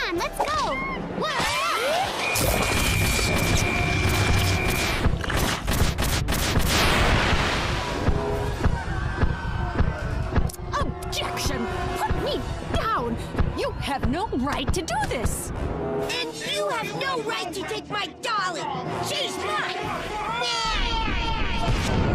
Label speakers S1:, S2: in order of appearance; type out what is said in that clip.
S1: on, let's go!
S2: Objection! Put me down! You have no right to do this!
S3: And you have no right to take my dolly! She's mine!